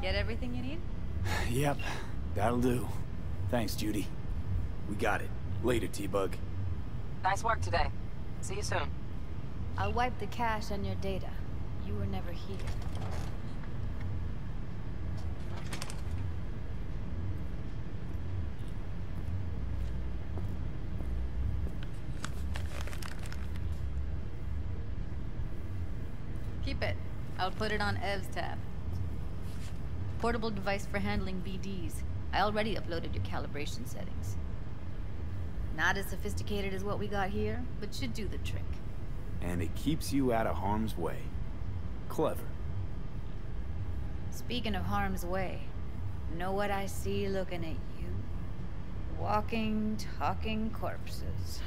Get everything you need? Yep, that'll do. Thanks, Judy. We got it. Later, T-Bug. Nice work today. See you soon. I'll wipe the cache on your data. You were never here. Keep it. I'll put it on Ev's tab. Portable device for handling BDs. I already uploaded your calibration settings. Not as sophisticated as what we got here, but should do the trick. And it keeps you out of harm's way. Clever. Speaking of harm's way, know what I see looking at you? Walking, talking corpses.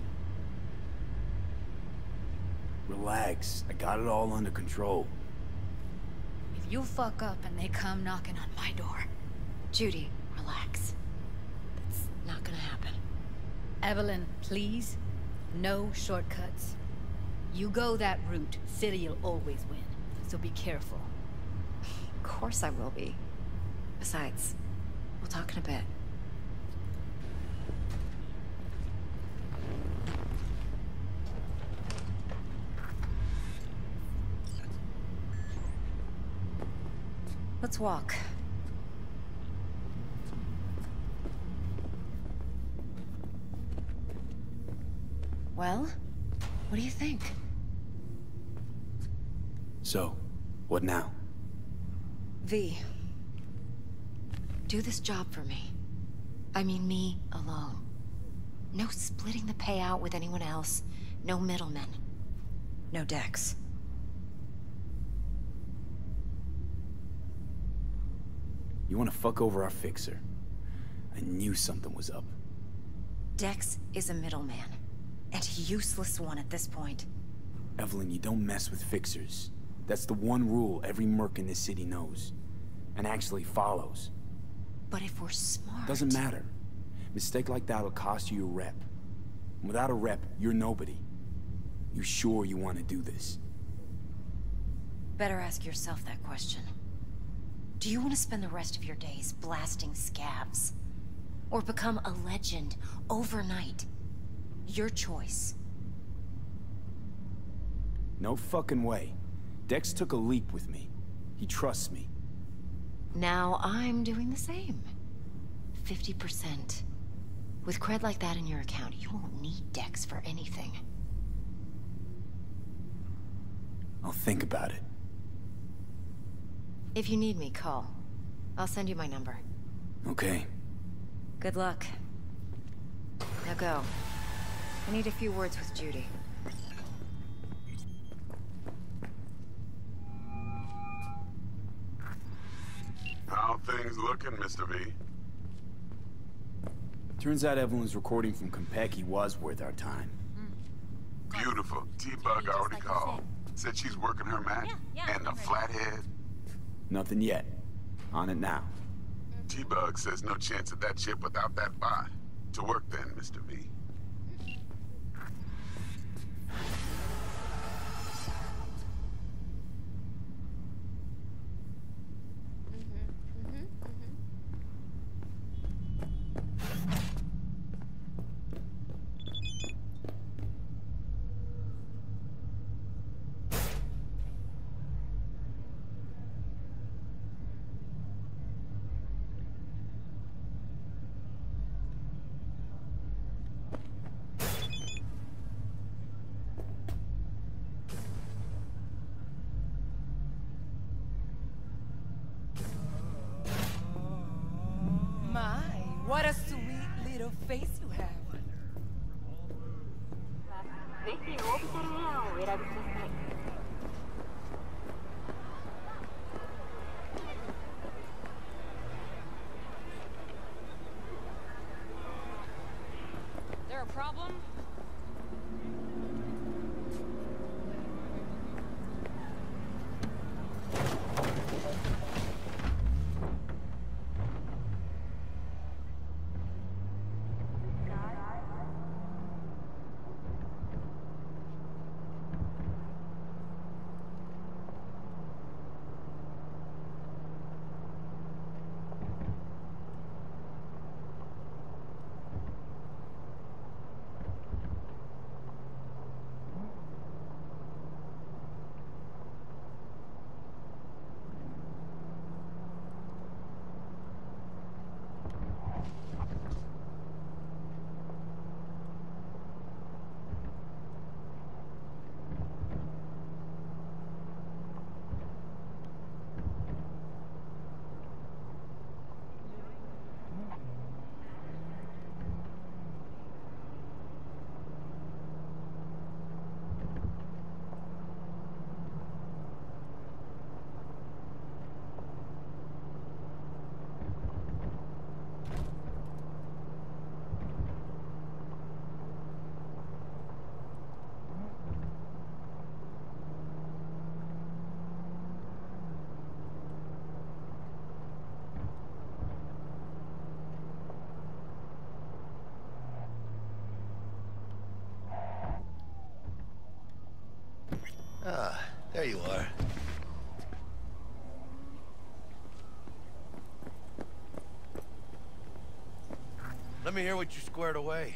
Relax. I got it all under control. If you fuck up and they come knocking on my door... Judy, relax. That's not gonna happen. Evelyn, please. No shortcuts. You go that route, City'll always win. So be careful. Of course I will be. Besides, we'll talk in a bit. Let's walk. Well, what do you think? So, what now? V. Do this job for me. I mean me alone. No splitting the payout with anyone else. No middlemen. No Dex. You wanna fuck over our fixer? I knew something was up. Dex is a middleman. And a useless one at this point. Evelyn, you don't mess with fixers. That's the one rule every merc in this city knows. And actually follows. But if we're smart... Doesn't matter. Mistake like that'll cost you your rep. And without a rep, you're nobody. You sure you want to do this? Better ask yourself that question. Do you want to spend the rest of your days blasting scabs? Or become a legend overnight? Your choice. No fucking way. Dex took a leap with me. He trusts me. Now I'm doing the same. 50%. With cred like that in your account, you won't need Dex for anything. I'll think about it. If you need me, call. I'll send you my number. Okay. Good luck. Now go. I need a few words with Judy. How things looking, Mr. V? Turns out Evelyn's recording from Compeki was worth our time. Beautiful. T-Bug already called. Said she's working her magic. And the flathead. Nothing yet. On it now. T-Bug says no chance of that ship without that bot. To work then, Mr. V. What a sweet little face you have. There a problem? There you are. Let me hear what you squared away.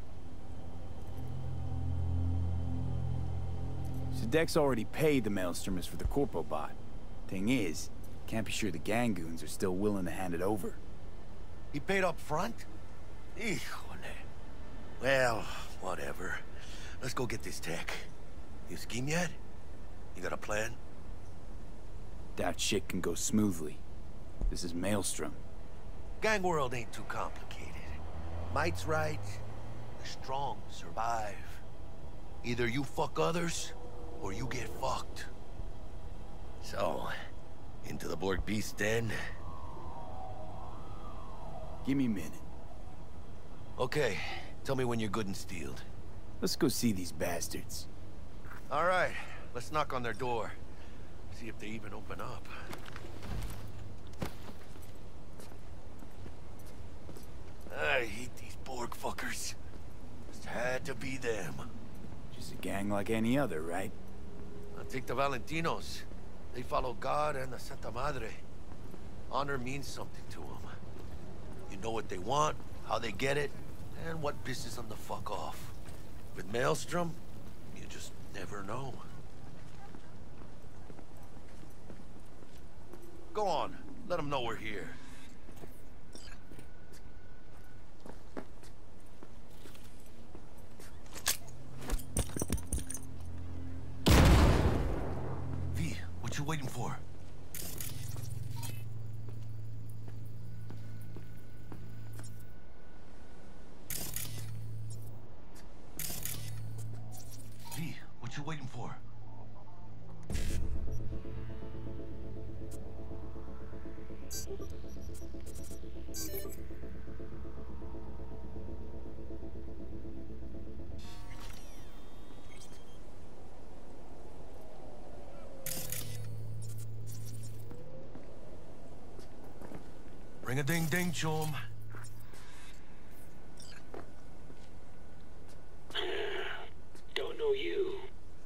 So Dex already paid the Maelstromers for the Corpo bot. Thing is, can't be sure the gang goons are still willing to hand it over. He paid up front? Híjole. Well, whatever. Let's go get this tech. You scheme yet? You got a plan? Doubt shit can go smoothly. This is Maelstrom. Gang world ain't too complicated. Might's right. The strong survive. Either you fuck others, or you get fucked. So, into the Borg Beast den? Give me a minute. Okay, tell me when you're good and steeled. Let's go see these bastards. All right, let's knock on their door. See if they even open up. I hate these Borg fuckers. Just had to be them. Just a gang like any other, right? I'll take the Valentinos. They follow God and the Santa Madre. Honor means something to them. You know what they want, how they get it, and what pisses them the fuck off. With Maelstrom, you just never know. Go on, let them know we're here. V, what you waiting for? V, what you waiting for? Ring a ding ding, chum. Don't know you.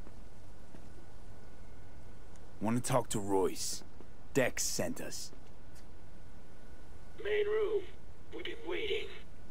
Want to talk to Royce. Dex sent us. Main room. We've been waiting.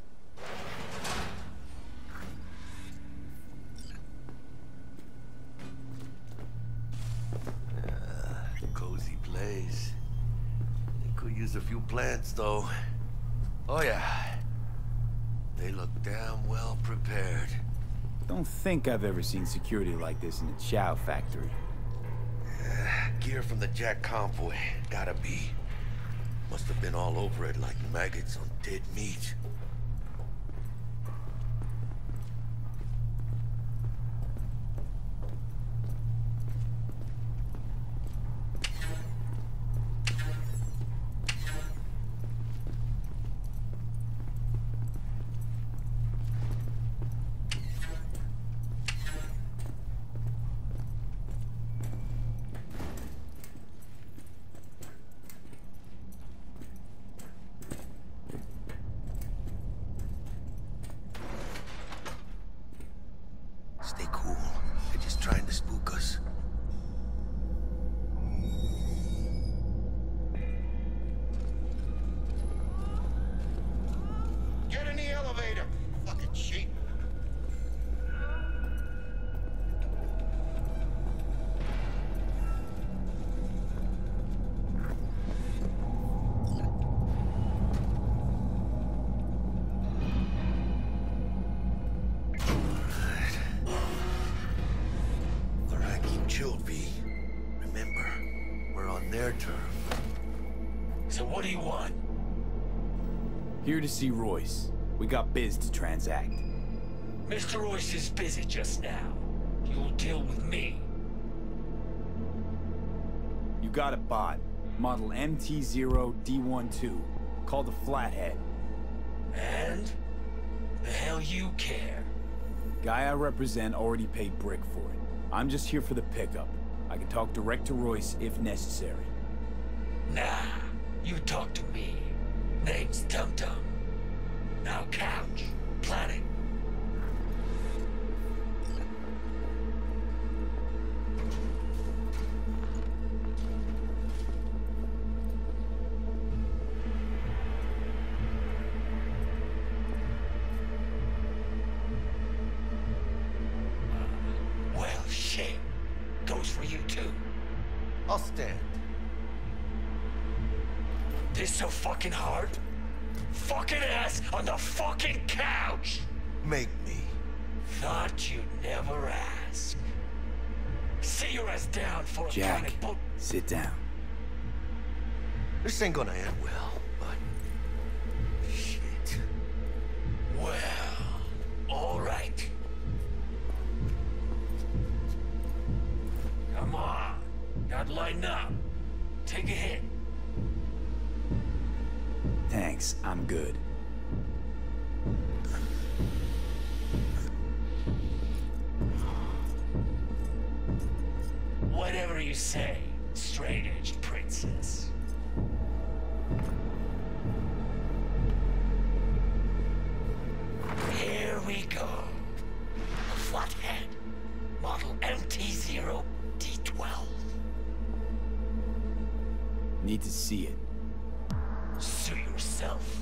Cozy place. Could use a few plants, though. Oh, yeah. They look damn well prepared. Don't think I've ever seen security like this in a chow factory. Gear from the Jack convoy. Gotta be. Must have been all over it like maggots on dead meat. Stay cool. They're just trying to spook us. Get in the elevator, fucking sheep. Chilled, V. Remember, we're on their turf. So what do you want? Here to see Royce. We got biz to transact. Mr. Royce is busy just now. You'll deal with me. You got a bot. Model MT0D12. Called the Flathead. And? The hell you care? Guy I represent already paid Brick for it. I'm just here for the pickup. I can talk direct to Royce if necessary. Nah, you talk to me. Name's Tum Tum. Now couch. Planning. goes for you too. I'll stand. This so fucking hard? Fucking ass on the fucking couch! Make me. Thought you'd never ask. Sit your ass down for a Jack, comic book. sit down. This ain't gonna end well, but... shit. Well, alright. Come on. Gotta lighten up. Take a hit. Thanks, I'm good. Whatever you say, straight-edged princess. Here we go. A flathead. Model MT-0D12. Need to see it. Suit yourself.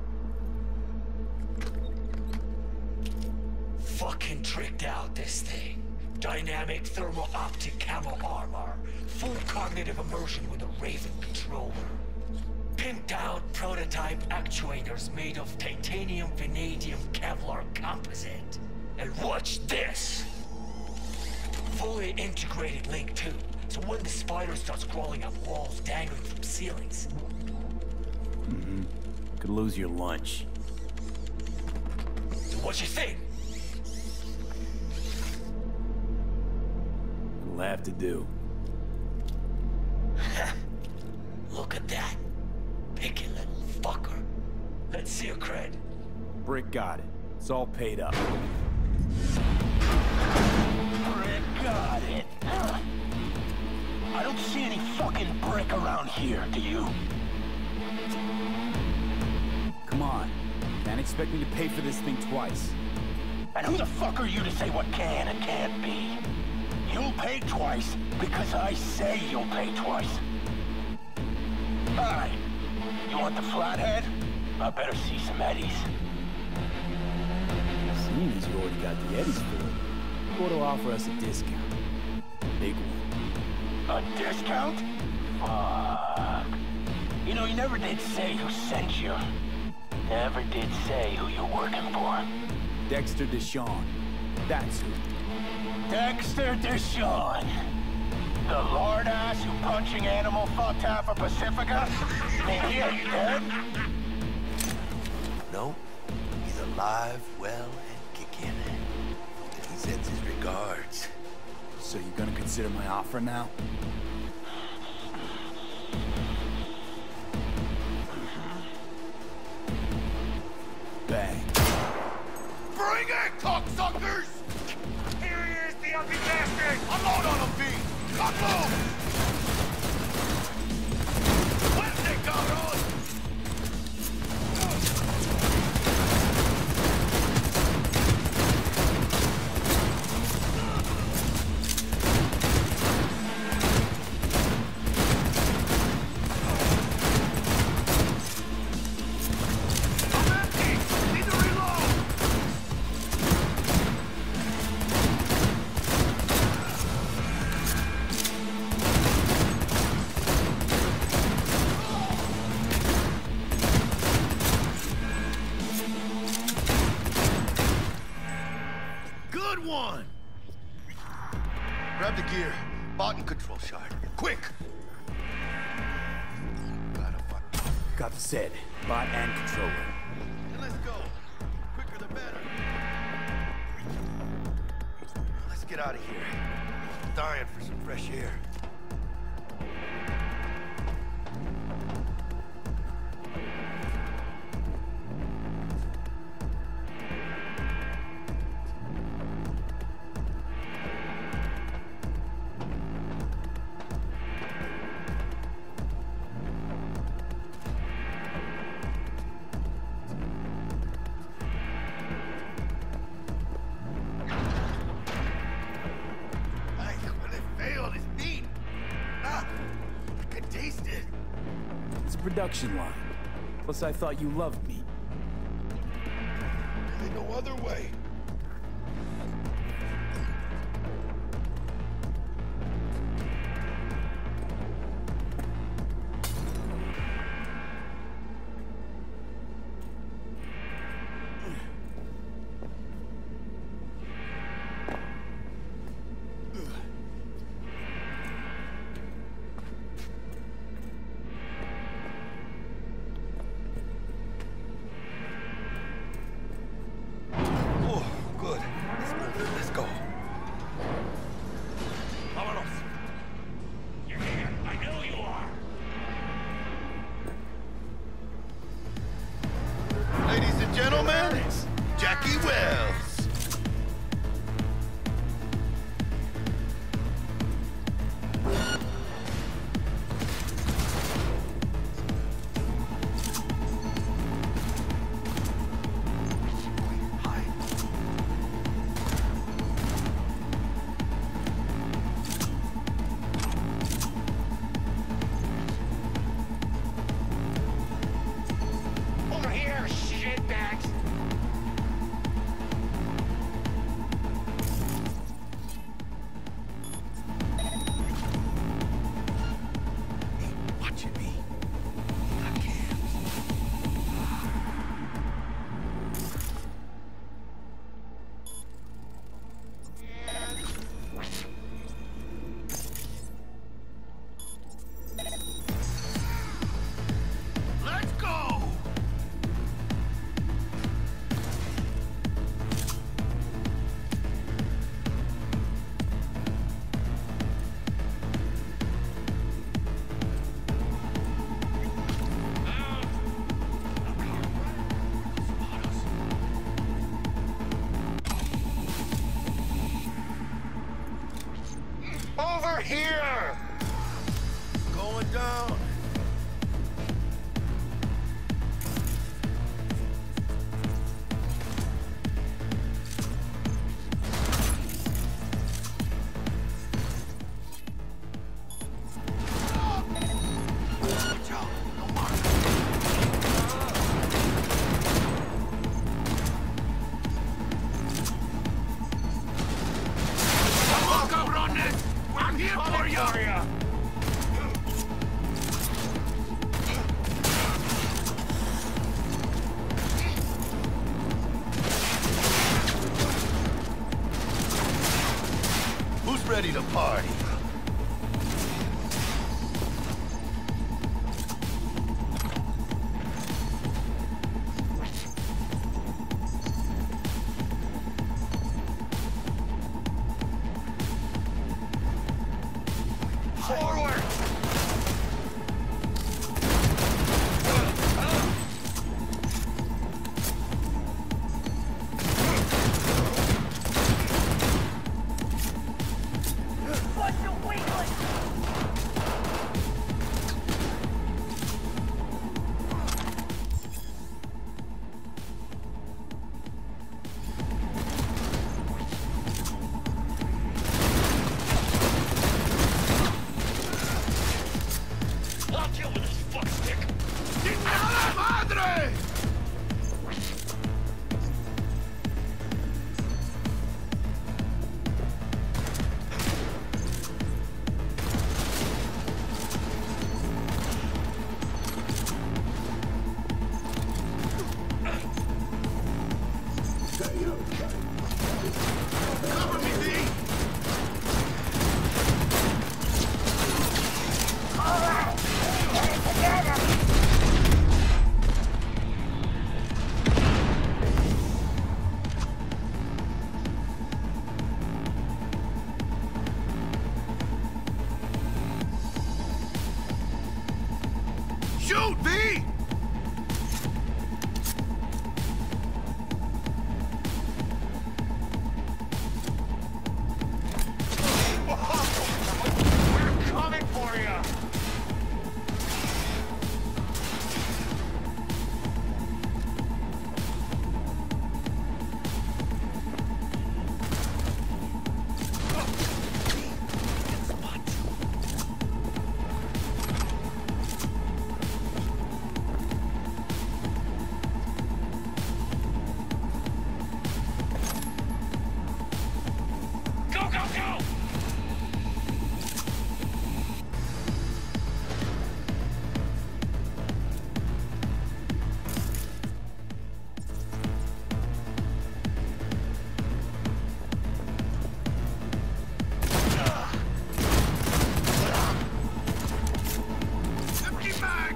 Fucking tricked out this thing. Dynamic thermal optic camo armor. Full cognitive immersion with a Raven controller. Pimped out prototype actuators made of titanium vanadium Kevlar composite. And watch this! Fully integrated link too. So when the spider starts crawling up walls dangling from ceilings. Could lose your lunch. So what you think? It'll have to do. Look at that. Picky little fucker. Let's see your cred. Brick got it. It's all paid up. Brick got it. I don't see any fucking brick around here, do you? Come on. Can't expect me to pay for this thing twice. And who the fuck are you to say what can and can't be? You'll pay twice because I say you'll pay twice. Alright. You want the flathead? I better see some eddies. Seeing as you already got the eddies for it, you ought to offer us a discount. Big one. A discount? Fuck. You know, you never did say who sent you. Never did say who you're working for. Dexter Deshawn. That's who. Dexter Deshawn. The lord-ass who punching animal fucked half of Pacifica? Ain't he? Are you dead? No. He's alive, well, and kicking. He sends his regards. So you're gonna consider my offer now? Bang. Bring it, cocksuckers! Here he is, the ugly bastard! Unload on him, B! Unload! Fuerte, cabrón! One! Grab the gear. Bot and control shard. Quick! Got the set. Bot and controller. And let's go. Quicker the better. Let's get out of here. I'm dying for some fresh air. Production line. Plus, I thought you loved me. Ain't no other way. They're here! Going down. Ready to party. Forward! Shoot, V! We're coming for you! Go, go, go! Empty mag!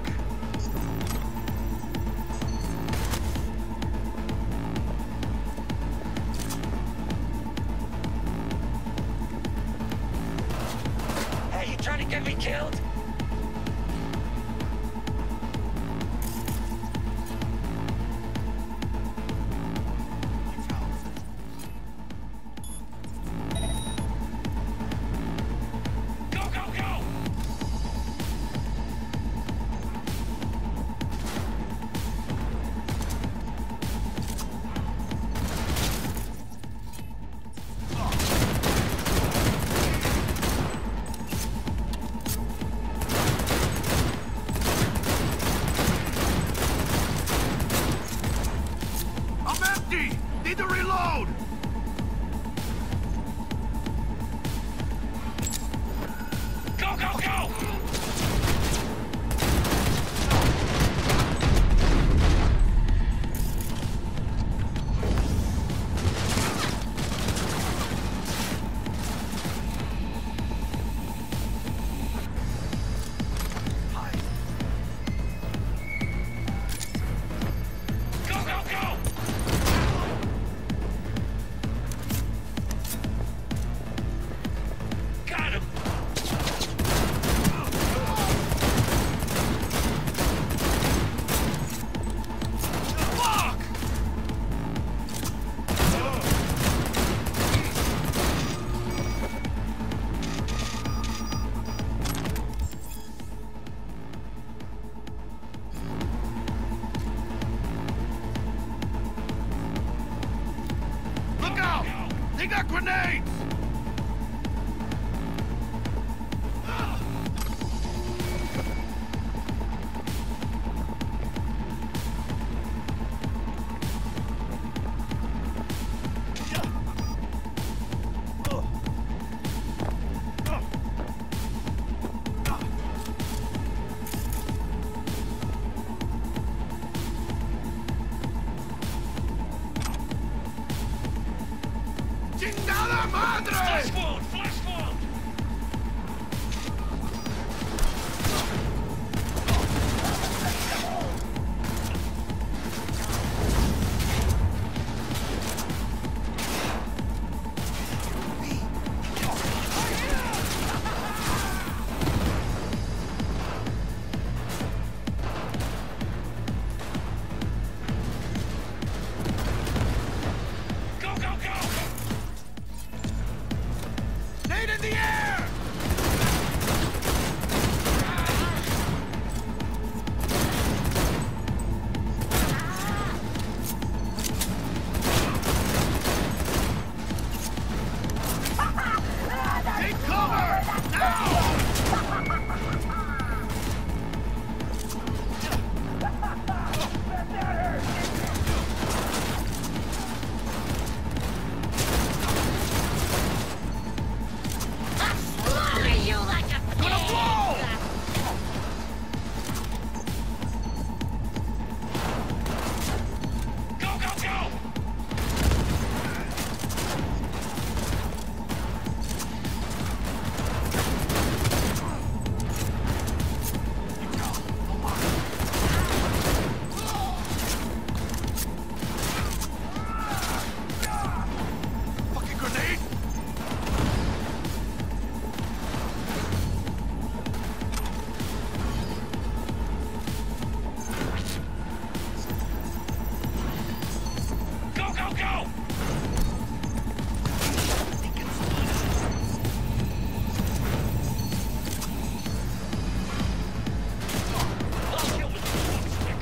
Hey, you trying to get me killed? Go, go, go! They got grenades! ¡Chingada madre! Flash wound! Flash wound! Go, go, go! Nade in the air! Take cover! Now! Gonna blow! Go, go, go! Fucking grenade! Go, go, go! I'll kill this stick.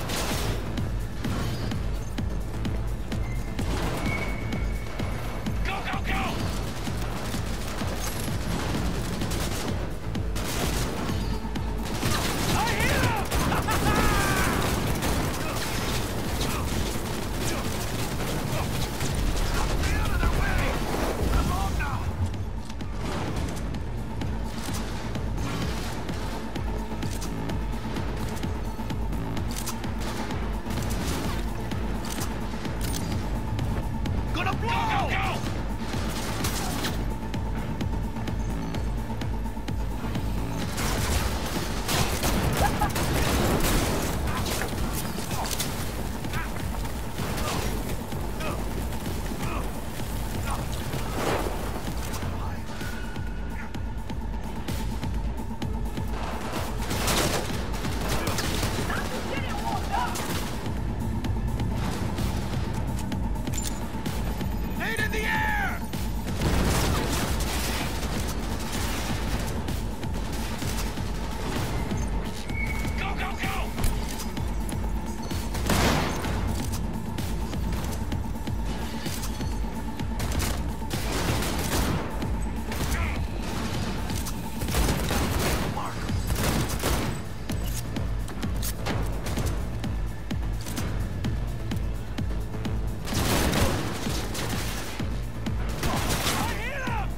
Go, go, go! I hit him! Stay out of their way! I'm on now! Gonna blow! Go, go, go! Nade in the air! Go, go, go! I hit him!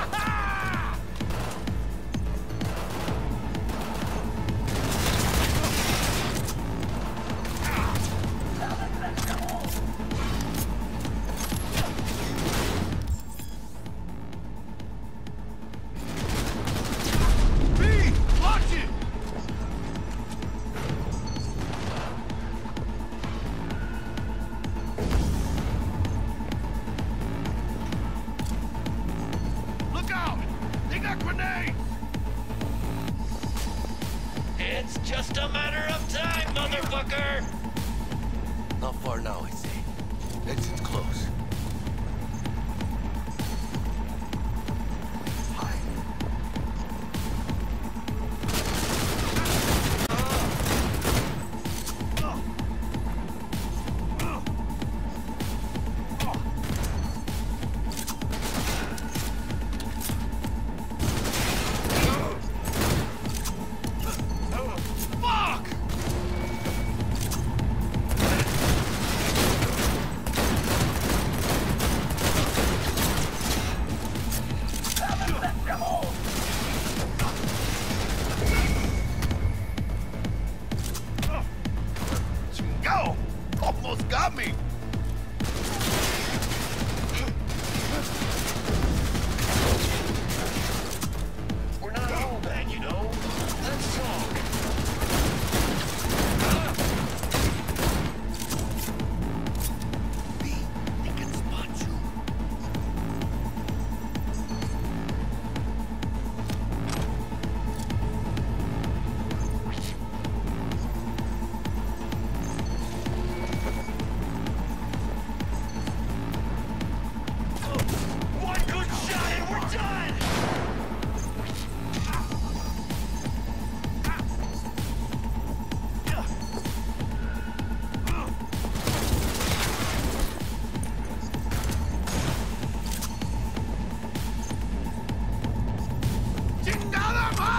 B! Watch it! Look out! They got grenades! It's just a matter of time, motherfucker! Not far now, I say. Exit's close. Hide.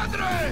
madre!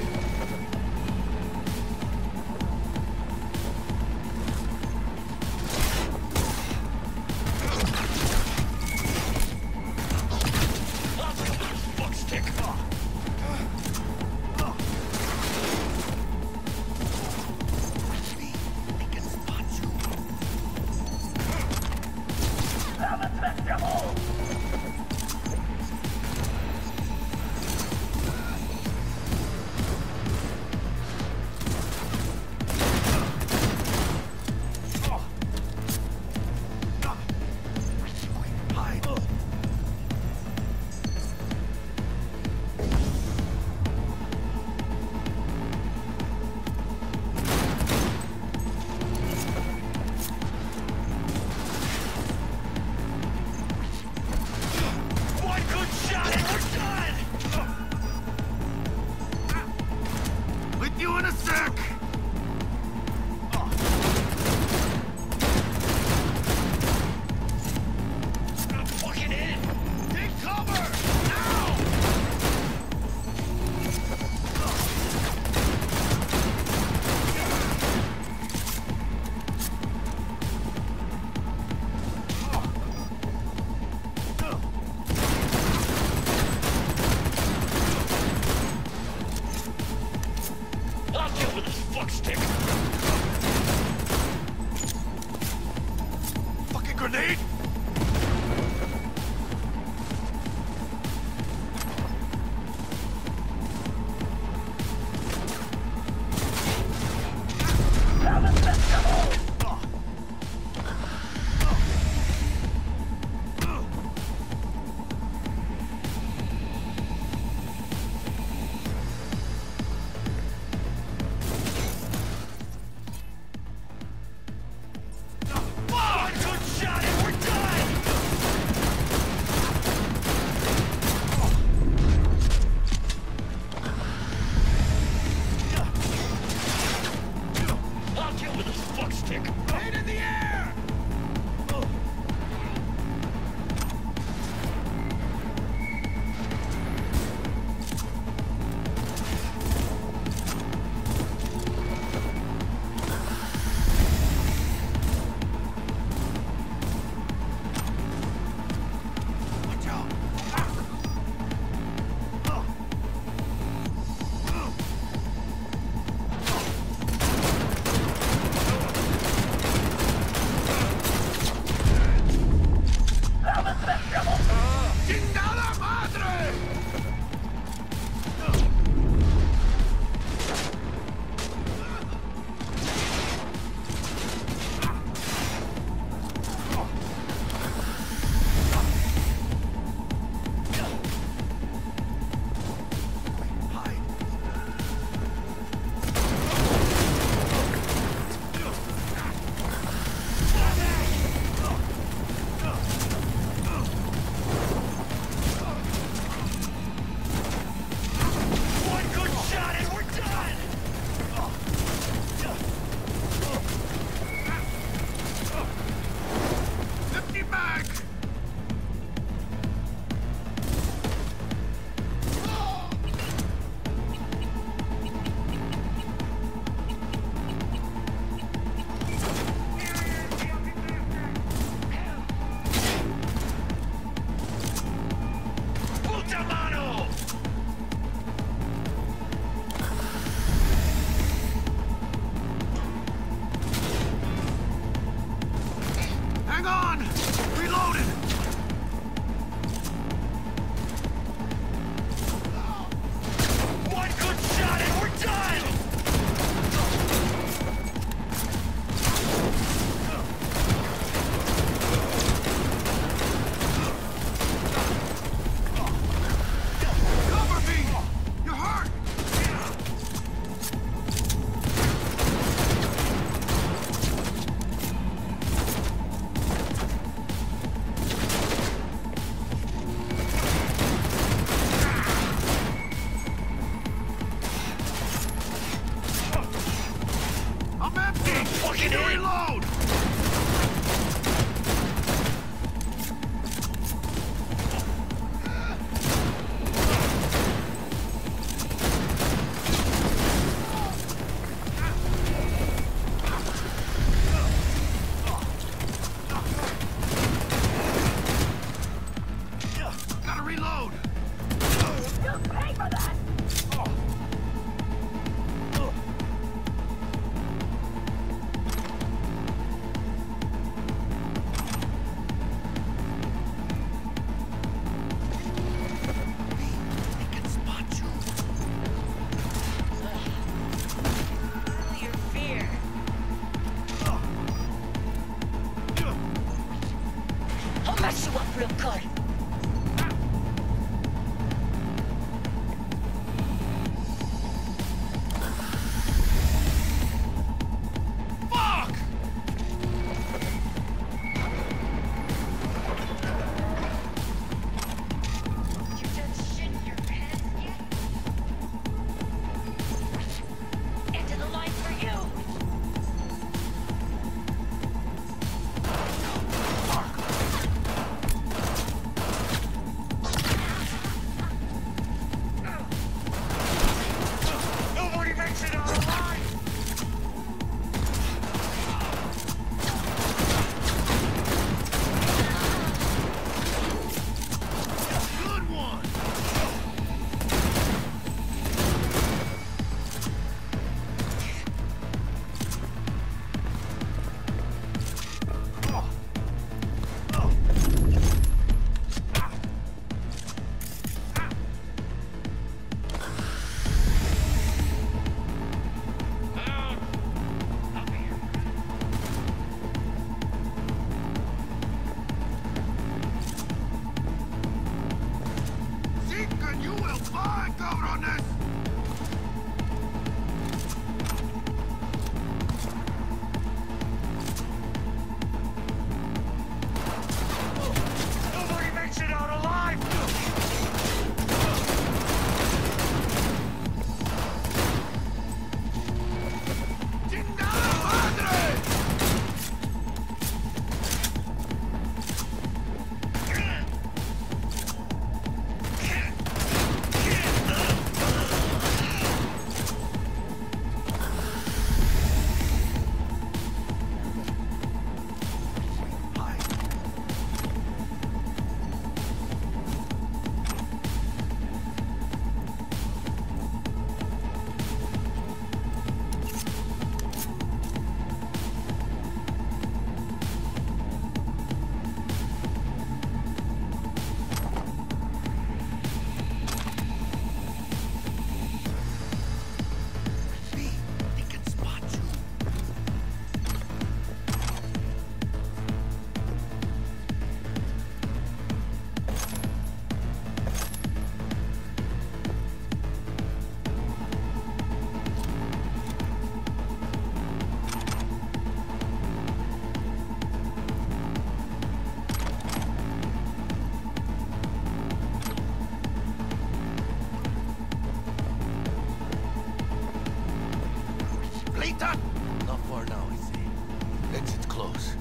Señorita? Not far now, I see. Exit's close.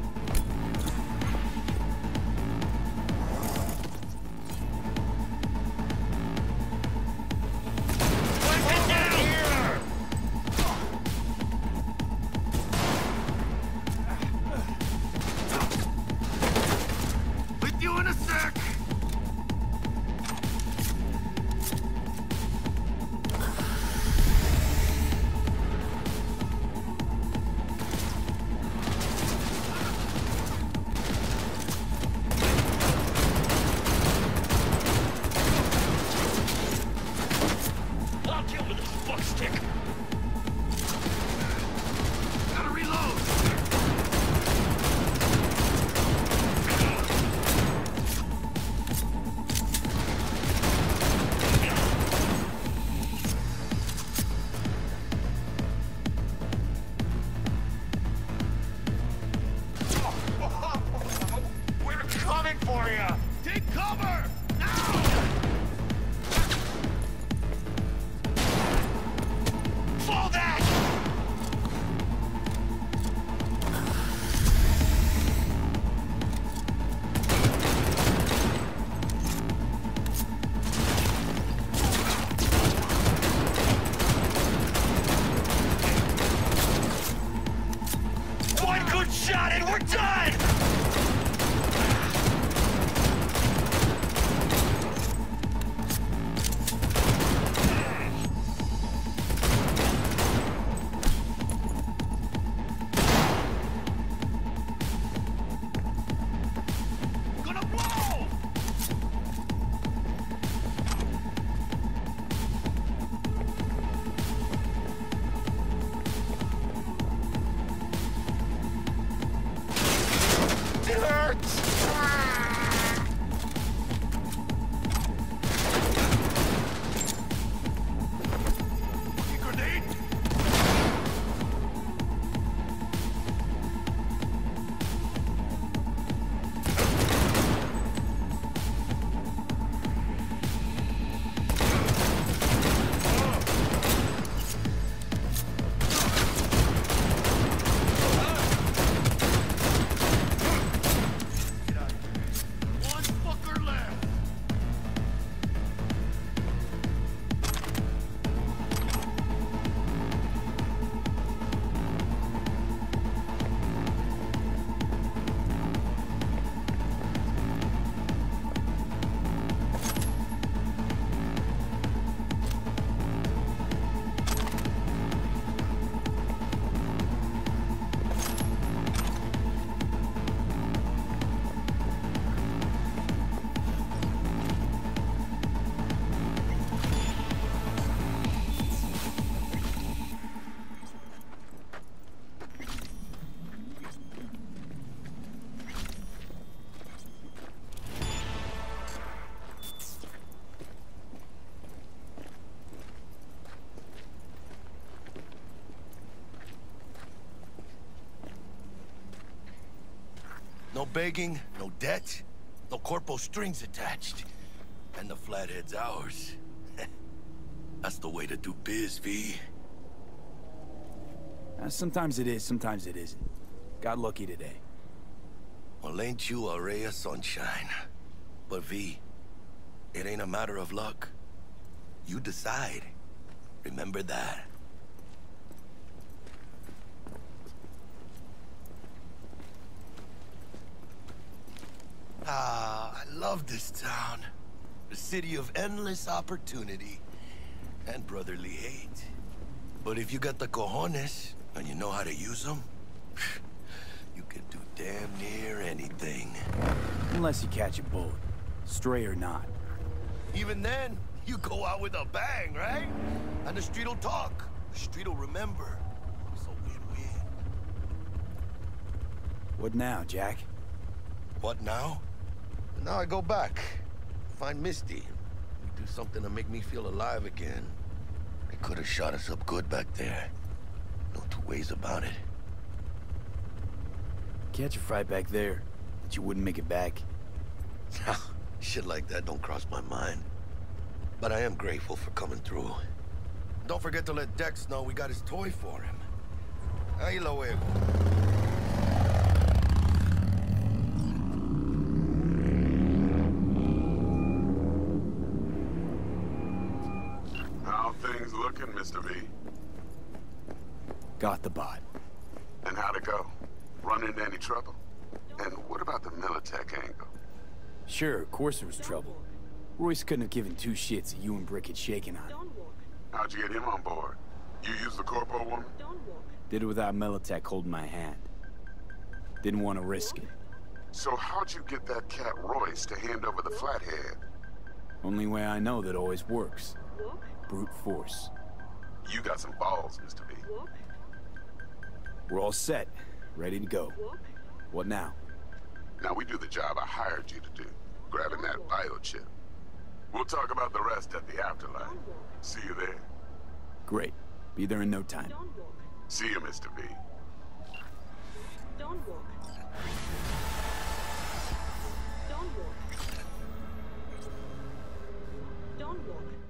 No begging, no debt, no corpo strings attached. And the Flathead's ours. That's the way to do biz, V. Sometimes it is, sometimes it isn't. Got lucky today. Well, ain't you a ray of sunshine? But V, it ain't a matter of luck. You decide. Remember that. Ah, I love this town. The city of endless opportunity and brotherly hate. But if you got the cojones and you know how to use them, you can do damn near anything. Unless you catch a bullet, stray or not. Even then, you go out with a bang, right? And the street'll talk. The street'll remember. It's a win-win. What now, Jack? What now? Now I go back. Find Misty. Do something to make me feel alive again. They could have shot us up good back there. No two ways about it. Catch a fight back there, but you wouldn't make it back. Shit like that don't cross my mind. But I am grateful for coming through. Don't forget to let Dex know we got his toy for him. Ahí lo veo. How things looking, Mr. V? Got the bot. And how'd it go? Run into any trouble? And what about the Militech angle? Sure, of course there was trouble. Royce couldn't have given two shits that you and Brick had shaken on him. How'd you get him on board? You used the corpo woman? Did it without Militech holding my hand. Didn't want to risk it. So how'd you get that cat Royce to hand over the Flathead? Only way I know that always works. Brute force. You got some balls, Mr. V. We're all set. Ready to go. What now? Now we do the job I hired you to do. Grabbing that biochip. We'll talk about the rest at the afterlife. See you there. Great. Be there in no time. See you, Mr. V. Don't walk. Don't walk. Don't walk.